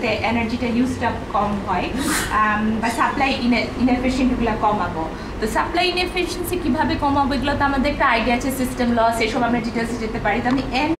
এনার্জিটা ইউজটা কম হয় বা সাপ্লাই ইনএফিশিয়েন্টগুলো কমাবো। তো সাপ্লাই ইনএফিশিয়েন্সি কীভাবে কমাবো এগুলো তো আমাদের একটা আইডিয়া আছে, সিস্টেম লস, এসব আমরা ডিটেলসে যেতে পারি। তো আমি